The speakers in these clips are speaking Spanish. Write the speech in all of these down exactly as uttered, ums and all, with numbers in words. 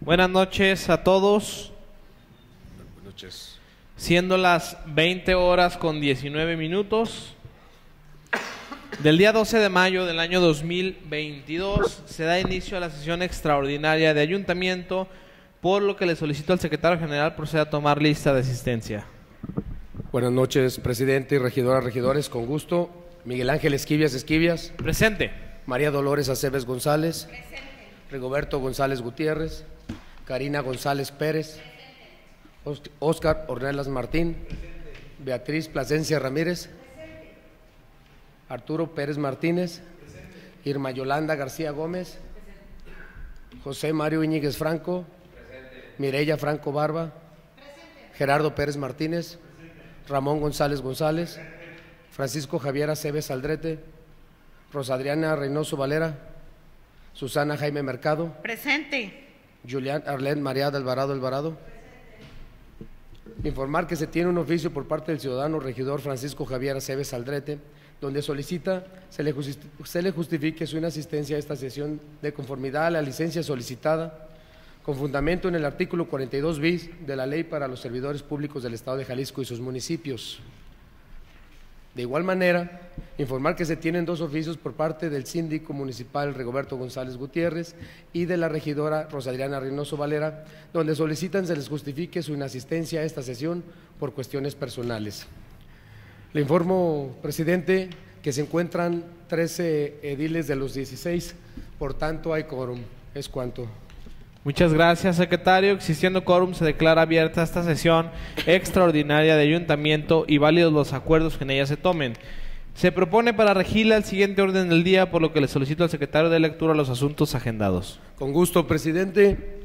Buenas noches a todos. Buenas noches. Siendo las veinte horas con diecinueve minutos del día doce de mayo del año dos mil veintidós, se da inicio a la sesión extraordinaria de ayuntamiento, por lo que le solicito al secretario general proceda a tomar lista de asistencia. Buenas noches, presidente y regidoras, regidores, con gusto. Miguel Ángel Esquivias Esquivias. Presente. María Dolores Aceves González. Presente. Rigoberto González Gutiérrez. Karina González Pérez. Presente. Óscar Ornelas Martín. Presente. Beatriz Plasencia Ramírez. Presente. Arturo Pérez Martínez. Presente. Irma Yolanda García Gómez. Presente. José Mario Íñiguez Franco. Presente. Mireya Franco Barba. Presente. Gerardo Pérez Martínez. Presente. Ramón González González. Presente. Francisco Javier Aceves Aldrete. Rosadriana Reynoso Valera. Susana Jaime Mercado. Presente. Julián Arlén María de Alvarado Alvarado. Presente. Informar que se tiene un oficio por parte del ciudadano regidor Francisco Javier Aceves Aldrete, donde solicita se le, se le justifique su inasistencia a esta sesión de conformidad a la licencia solicitada, con fundamento en el artículo cuarenta y dos bis de la Ley para los Servidores Públicos del Estado de Jalisco y sus municipios. De igual manera, informar que se tienen dos oficios por parte del síndico municipal Rigoberto González Gutiérrez y de la regidora Rosadriana Reynoso Valera, donde solicitan se les justifique su inasistencia a esta sesión por cuestiones personales. Le informo, presidente, que se encuentran trece ediles de los dieciséis, por tanto hay quórum. Es cuanto. Muchas gracias, secretario. Existiendo quórum, se declara abierta esta sesión extraordinaria de ayuntamiento y válidos los acuerdos que en ella se tomen. Se propone para regirla el siguiente orden del día, por lo que le solicito al secretario de lectura los asuntos agendados. Con gusto, presidente.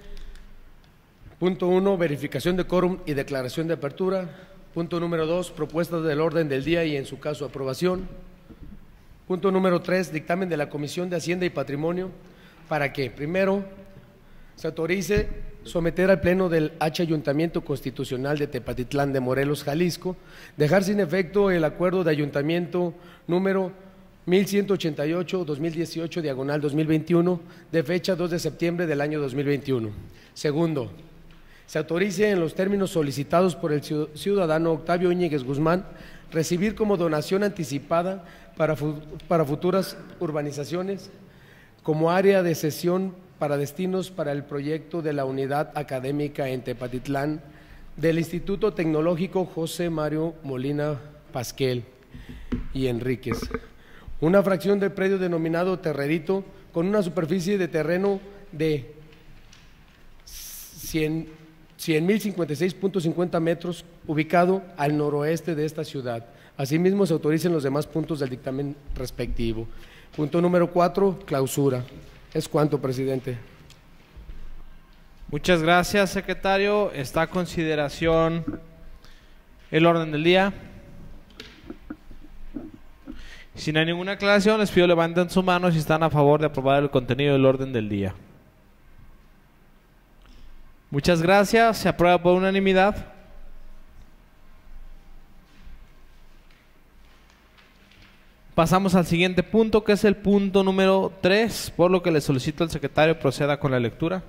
Punto uno, verificación de quórum y declaración de apertura. Punto número dos, propuestas del orden del día y en su caso aprobación. Punto número tres, dictamen de la Comisión de Hacienda y Patrimonio para que, primero, se autorice someter al Pleno del H Ayuntamiento Constitucional de Tepatitlán de Morelos, Jalisco, dejar sin efecto el acuerdo de ayuntamiento número mil ciento ochenta y ocho, dos mil dieciocho, diagonal dos mil veintiuno, de fecha dos de septiembre del año dos mil veintiuno. Segundo, se autorice en los términos solicitados por el ciudadano Octavio Íñiguez Guzmán recibir como donación anticipada para, para futuras urbanizaciones como área de cesión para destinos para el proyecto de la unidad académica en Tepatitlán del Instituto Tecnológico José Mario Molina Pasquel y Enríquez. Una fracción del predio denominado Terrerito con una superficie de terreno de cien mil cincuenta y seis punto cincuenta metros, ubicado al noroeste de esta ciudad. Asimismo, se autoricen los demás puntos del dictamen respectivo. Punto número cuatro, clausura. Es cuanto, presidente. Muchas gracias, secretario. Está a consideración el orden del día. Si no hay ninguna aclaración, les pido levanten su mano si están a favor de aprobar el contenido del orden del día. Muchas gracias. Se aprueba por unanimidad. Pasamos al siguiente punto, que es el punto número tres, por lo que le solicito al secretario proceda con la lectura.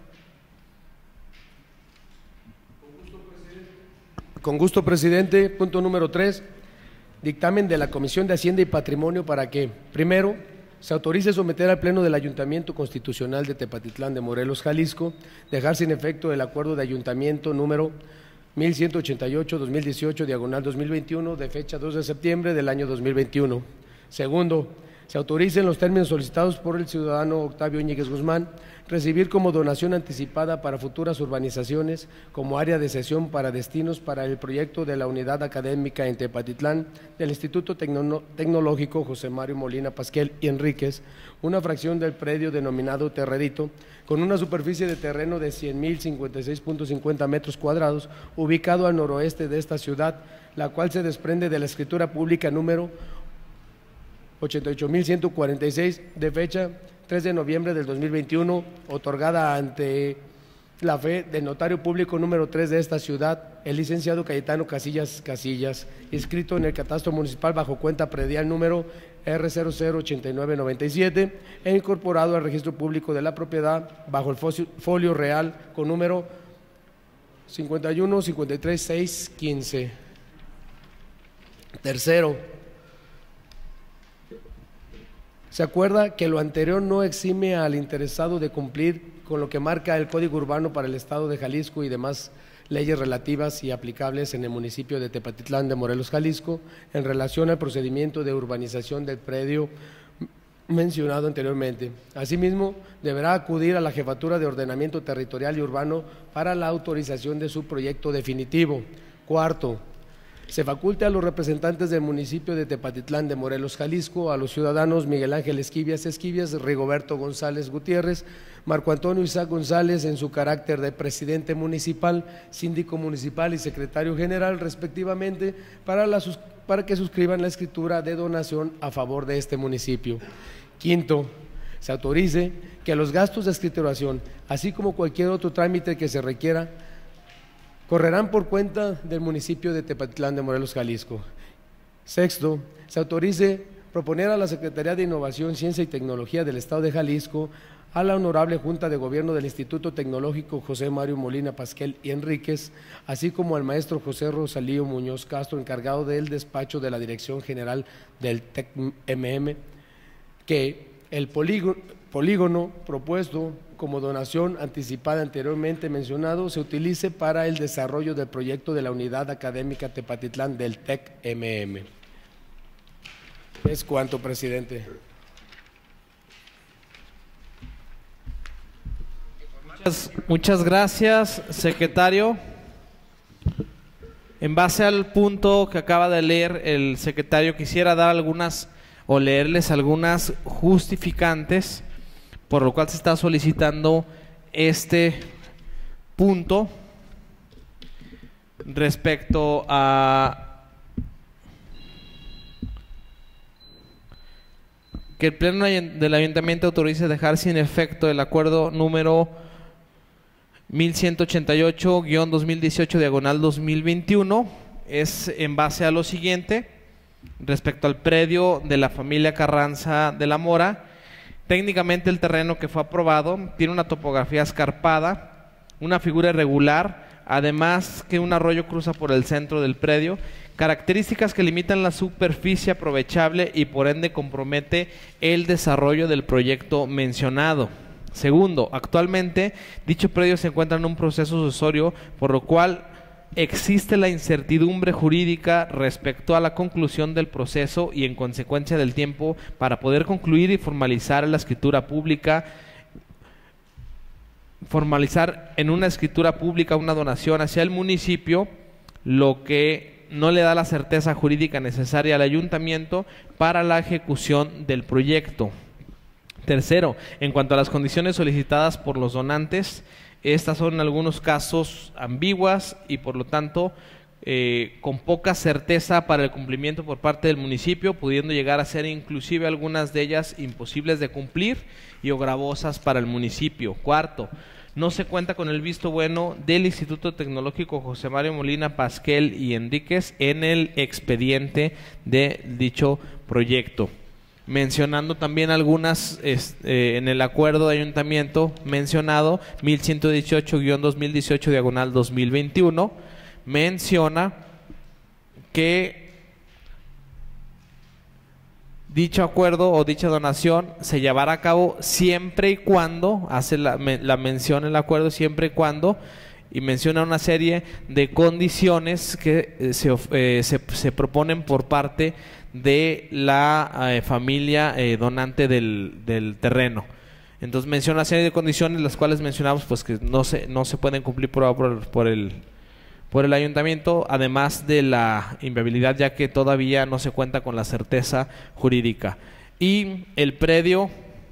Con gusto, presidente. Punto número tres, dictamen de la Comisión de Hacienda y Patrimonio para que, primero, se autorice someter al Pleno del Ayuntamiento Constitucional de Tepatitlán de Morelos, Jalisco, dejar sin efecto el acuerdo de ayuntamiento número mil ciento ochenta y ocho, dos mil dieciocho, diagonal dos mil veintiuno, de fecha dos de septiembre del año dos mil veintiuno. Segundo, se autoriza en los términos solicitados por el ciudadano Octavio Íñiguez Guzmán recibir como donación anticipada para futuras urbanizaciones como área de cesión para destinos para el proyecto de la unidad académica en Tepatitlán del Instituto Tecno Tecnológico José Mario Molina Pasquel y Enríquez, una fracción del predio denominado Terrerito, con una superficie de terreno de cien mil cincuenta y seis punto cincuenta metros cuadrados, ubicado al noroeste de esta ciudad, la cual se desprende de la escritura pública número ochenta y ocho mil ciento cuarenta y seis, de fecha tres de noviembre del dos mil veintiuno, otorgada ante la fe del notario público número tres de esta ciudad, el licenciado Cayetano Casillas Casillas, inscrito en el catastro municipal bajo cuenta predial número R cero cero ochenta y nueve noventa y siete e incorporado al registro público de la propiedad bajo el folio real con número cincuenta y uno cincuenta y tres seiscientos quince. Tercero, se acuerda que lo anterior no exime al interesado de cumplir con lo que marca el Código Urbano para el Estado de Jalisco y demás leyes relativas y aplicables en el municipio de Tepatitlán de Morelos, Jalisco, en relación al procedimiento de urbanización del predio mencionado anteriormente. Asimismo, deberá acudir a la Jefatura de Ordenamiento Territorial y Urbano para la autorización de su proyecto definitivo. Cuarto, se faculta a los representantes del municipio de Tepatitlán de Morelos, Jalisco, a los ciudadanos Miguel Ángel Esquivias Esquivias, Rigoberto González Gutiérrez, Marco Antonio Isaac González en su carácter de presidente municipal, síndico municipal y secretario general respectivamente, para, la, para que suscriban la escritura de donación a favor de este municipio. Quinto, se autorice que los gastos de escrituración, así como cualquier otro trámite que se requiera, correrán por cuenta del municipio de Tepatitlán de Morelos, Jalisco. Sexto, se autorice proponer a la Secretaría de Innovación, Ciencia y Tecnología del Estado de Jalisco, a la Honorable Junta de Gobierno del Instituto Tecnológico José Mario Molina Pasquel y Enríquez, así como al maestro José Rosalío Muñoz Castro, encargado del despacho de la Dirección General del T E C M M, que el polígono, polígono propuesto como donación anticipada anteriormente mencionado se utilice para el desarrollo del proyecto de la Unidad Académica Tepatitlán del T E C M M. Es cuanto, presidente. Muchas, muchas gracias, secretario. En base al punto que acaba de leer el secretario, quisiera dar algunas o leerles algunas justificantes por lo cual se está solicitando este punto respecto a que el Pleno del Ayuntamiento autorice dejar sin efecto el acuerdo número mil ciento ochenta y ocho guión dos mil dieciocho diagonal dos mil veintiuno. Es en base a lo siguiente: respecto al predio de la familia Carranza de la Mora. Técnicamente el terreno que fue aprobado tiene una topografía escarpada, una figura irregular, además que un arroyo cruza por el centro del predio, características que limitan la superficie aprovechable y por ende compromete el desarrollo del proyecto mencionado. Segundo, actualmente dicho predio se encuentra en un proceso sucesorio, por lo cual existe la incertidumbre jurídica respecto a la conclusión del proceso y en consecuencia del tiempo para poder concluir y formalizar la escritura pública, formalizar en una escritura pública una donación hacia el municipio, lo que no le da la certeza jurídica necesaria al ayuntamiento para la ejecución del proyecto. Tercero, en cuanto a las condiciones solicitadas por los donantes, estas son en algunos casos ambiguas y por lo tanto eh, con poca certeza para el cumplimiento por parte del municipio, pudiendo llegar a ser inclusive algunas de ellas imposibles de cumplir y o gravosas para el municipio. Cuarto, no se cuenta con el visto bueno del Instituto Tecnológico José Mario Molina Pasquel y Enríquez en el expediente de dicho proyecto. Mencionando también algunas este, en el acuerdo de ayuntamiento mencionado mil ciento dieciocho guión dos mil dieciocho diagonal dos mil veintiuno, menciona que dicho acuerdo o dicha donación se llevará a cabo siempre y cuando, hace la, la mención el acuerdo siempre y cuando, y menciona una serie de condiciones que eh, se, eh, se, se proponen por parte de la eh, familia eh, donante del, del terreno. Entonces menciona una serie de condiciones las cuales mencionamos pues que no se, no se pueden cumplir por, por, por, el, por el ayuntamiento, además de la inviabilidad ya que todavía no se cuenta con la certeza jurídica. Y el predio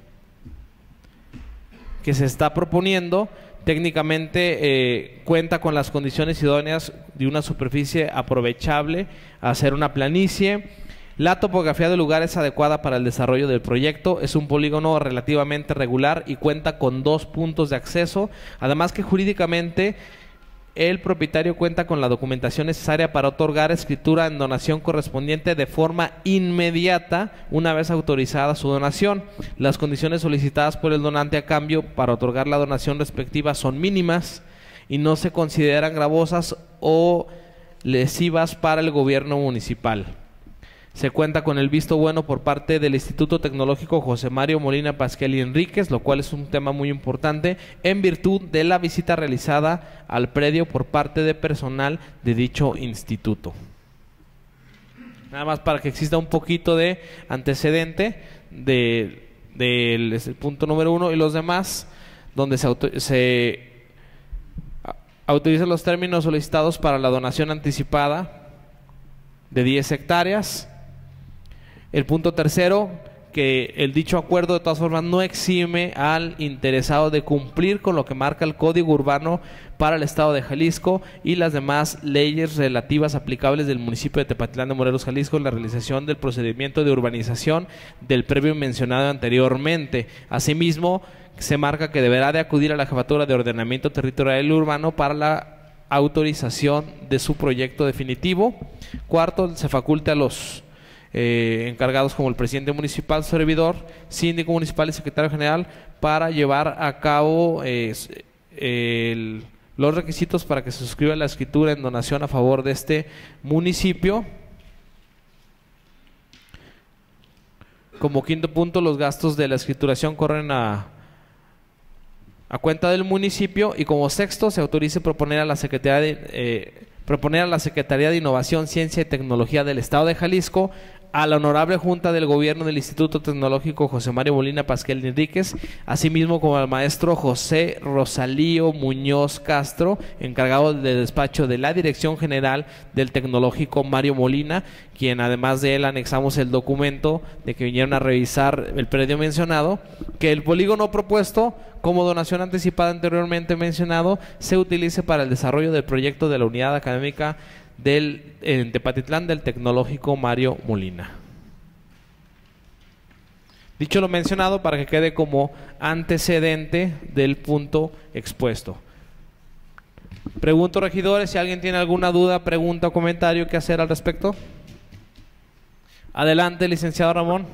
que se está proponiendo técnicamente eh, cuenta con las condiciones idóneas de una superficie aprovechable, hacer una planicie. La topografía del lugar es adecuada para el desarrollo del proyecto, es un polígono relativamente regular y cuenta con dos puntos de acceso, además que jurídicamente el propietario cuenta con la documentación necesaria para otorgar escritura en donación correspondiente de forma inmediata una vez autorizada su donación. Las condiciones solicitadas por el donante a cambio para otorgar la donación respectiva son mínimas y no se consideran gravosas o lesivas para el gobierno municipal. Se cuenta con el visto bueno por parte del Instituto Tecnológico José Mario Molina Pasquel y Enríquez, lo cual es un tema muy importante, en virtud de la visita realizada al predio por parte de personal de dicho instituto. Nada más para que exista un poquito de antecedente del de, de punto número uno y los demás, donde se, auto, se autorizan los términos solicitados para la donación anticipada de diez hectáreas. El punto tercero, que el dicho acuerdo de todas formas no exime al interesado de cumplir con lo que marca el Código Urbano para el Estado de Jalisco y las demás leyes relativas aplicables del municipio de Tepatitlán de Morelos, Jalisco, en la realización del procedimiento de urbanización del previo mencionado anteriormente. Asimismo, se marca que deberá de acudir a la Jefatura de Ordenamiento Territorial y Urbano para la autorización de su proyecto definitivo. Cuarto, se faculta a los Eh, encargados como el presidente municipal, servidor, síndico municipal y secretario general para llevar a cabo eh, el, los requisitos para que se suscriba la escritura en donación a favor de este municipio. Como quinto punto, los gastos de la escrituración corren a, a cuenta del municipio. Y como sexto, se autorice proponer a la Secretaría de, eh, proponer a la Secretaría de Innovación, Ciencia y Tecnología del Estado de Jalisco, a la Honorable Junta del Gobierno del Instituto Tecnológico José Mario Molina Pasquel Enríquez, asimismo como al maestro José Rosalío Muñoz Castro, encargado del despacho de la Dirección General del Tecnológico Mario Molina, quien además de él anexamos el documento de que vinieron a revisar el predio mencionado, que el polígono propuesto como donación anticipada anteriormente mencionado se utilice para el desarrollo del proyecto de la unidad académica del en Tepatitlán del Tecnológico Mario Molina. Dicho lo mencionado, para que quede como antecedente del punto expuesto. Pregunto, regidores, si alguien tiene alguna duda, pregunta o comentario que hacer al respecto. Adelante, licenciado Ramón.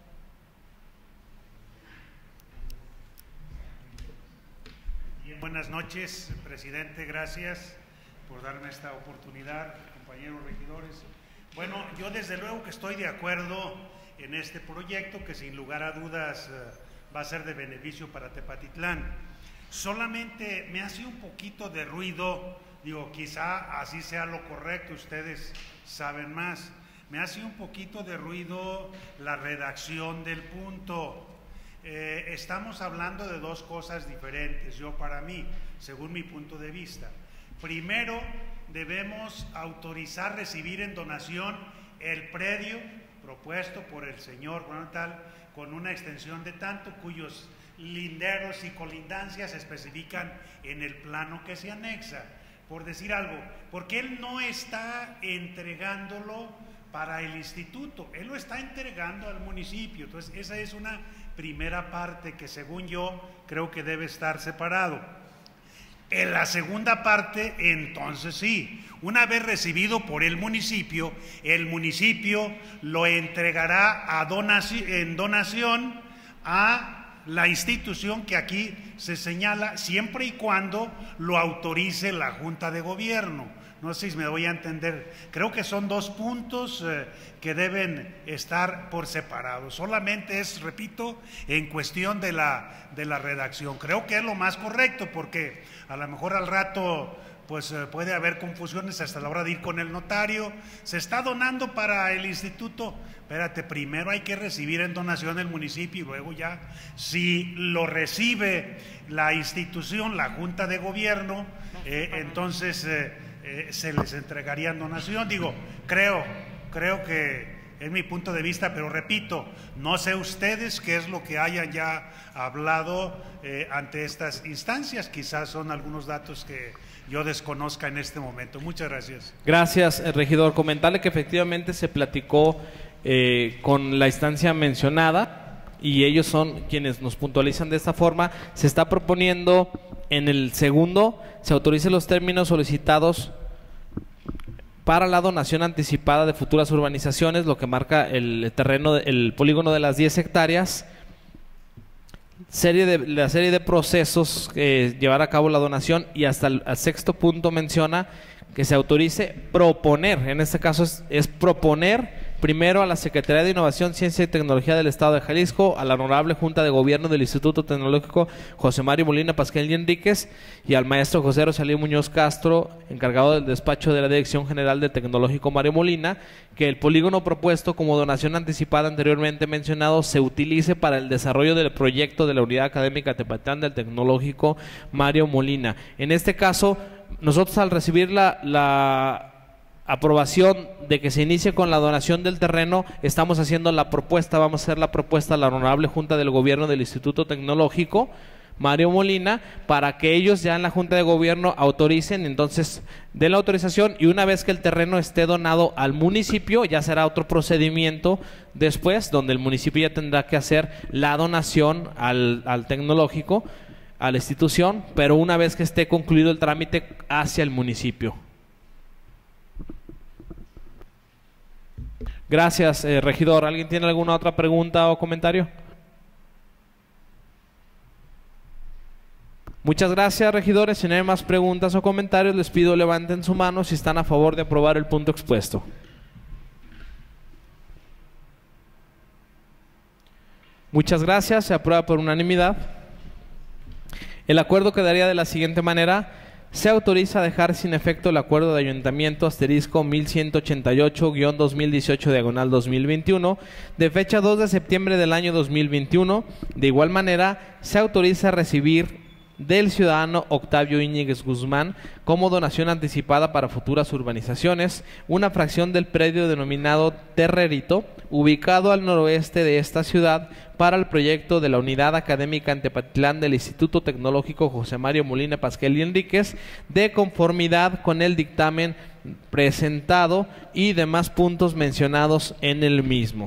Bien, buenas noches, presidente, gracias por darme esta oportunidad, compañeros regidores. Bueno, yo desde luego que estoy de acuerdo en este proyecto, que sin lugar a dudas eh, va a ser de beneficio para Tepatitlán. Solamente me hace un poquito de ruido, digo, quizá así sea lo correcto, ustedes saben más. Me hace un poquito de ruido la redacción del punto. Eh, estamos hablando de dos cosas diferentes, yo para mí, según mi punto de vista. Primero, debemos autorizar recibir en donación el predio propuesto por el señor Juan Tal, con una extensión de tanto, cuyos linderos y colindancias se especifican en el plano que se anexa. Por decir algo, porque él no está entregándolo para el instituto, él lo está entregando al municipio. Entonces, esa es una primera parte que, según yo, creo que debe estar separado. En la segunda parte, entonces sí, una vez recibido por el municipio, el municipio lo entregará a donaci- en donación a la institución que aquí se señala, siempre y cuando lo autorice la Junta de Gobierno. No sé si me voy a entender. Creo que son dos puntos eh, que deben estar por separado. Solamente es, repito, en cuestión de la, de la redacción. Creo que es lo más correcto, porque a lo mejor al rato pues eh, puede haber confusiones hasta la hora de ir con el notario. Se está donando para el instituto. Espérate, primero hay que recibir en donación el municipio y luego ya, si lo recibe la institución, la Junta de Gobierno, eh, entonces eh, eh, se les entregaría en donación. Digo, creo, creo que es mi punto de vista, pero repito, no sé ustedes qué es lo que hayan ya hablado eh, ante estas instancias. Quizás son algunos datos que yo desconozca en este momento. Muchas gracias. Gracias, regidor. Comentarle que efectivamente se platicó eh, con la instancia mencionada y ellos son quienes nos puntualizan de esta forma. Se está proponiendo en el segundo se autoricen los términos solicitados para la donación anticipada de futuras urbanizaciones, lo que marca el terreno, el polígono de las diez hectáreas, serie de, la serie de procesos que llevar a cabo la donación, y hasta el, el sexto punto menciona que se autorice proponer, en este caso es, es proponer primero a la Secretaría de Innovación, Ciencia y Tecnología del Estado de Jalisco, a la Honorable Junta de Gobierno del Instituto Tecnológico José Mario Molina Pasquel y Enríquez, y al maestro José Rosalío Muñoz Castro, encargado del despacho de la Dirección General de Tecnológico Mario Molina, que el polígono propuesto como donación anticipada anteriormente mencionado se utilice para el desarrollo del proyecto de la Unidad Académica Tepatitlán del Tecnológico Mario Molina. En este caso, nosotros al recibir la, la aprobación de que se inicie con la donación del terreno, estamos haciendo la propuesta, vamos a hacer la propuesta a la Honorable Junta del Gobierno del Instituto Tecnológico Mario Molina, para que ellos ya en la Junta de Gobierno autoricen, entonces den la autorización, y una vez que el terreno esté donado al municipio, ya será otro procedimiento después, donde el municipio ya tendrá que hacer la donación al, al tecnológico, a la institución, pero una vez que esté concluido el trámite hacia el municipio. Gracias, eh, regidor. ¿Alguien tiene alguna otra pregunta o comentario? Muchas gracias, regidores. Si no hay más preguntas o comentarios, les pido levanten su mano si están a favor de aprobar el punto expuesto. Muchas gracias. Se aprueba por unanimidad. El acuerdo quedaría de la siguiente manera. Se autoriza a dejar sin efecto el acuerdo de ayuntamiento asterisco mil ciento ochenta y ocho guión dos mil dieciocho diagonal dos mil veintiuno de fecha dos de septiembre del año dos mil veintiuno. De igual manera, se autoriza a recibir del ciudadano Octavio Íñiguez Guzmán como donación anticipada para futuras urbanizaciones una fracción del predio denominado Terrerito, ubicado al noroeste de esta ciudad, para el proyecto de la Unidad Académica en Tepatitlán del Instituto Tecnológico José Mario Molina Pasquel y Enríquez, de conformidad con el dictamen presentado y demás puntos mencionados en el mismo.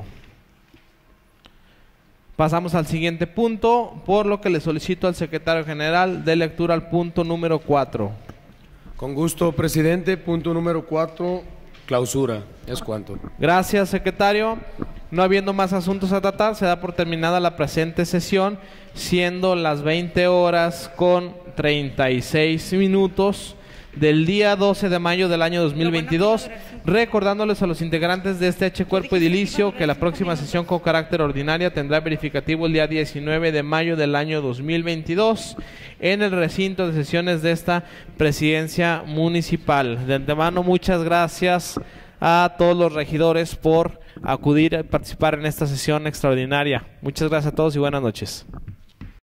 Pasamos al siguiente punto, por lo que le solicito al secretario general de lectura al punto número cuatro. Con gusto, presidente. Punto número cuatro, clausura. ¿Es cuánto? Gracias, secretario. No habiendo más asuntos a tratar, se da por terminada la presente sesión, siendo las veinte horas con treinta y seis minutos del día doce de mayo del año dos mil veintidós, recordándoles a los integrantes de este H Cuerpo Edilicio que la próxima sesión con carácter ordinaria tendrá verificativo el día diecinueve de mayo del año dos mil veintidós en el recinto de sesiones de esta presidencia municipal. De antemano, muchas gracias a todos los regidores por acudir a participar en esta sesión extraordinaria. Muchas gracias a todos y buenas noches.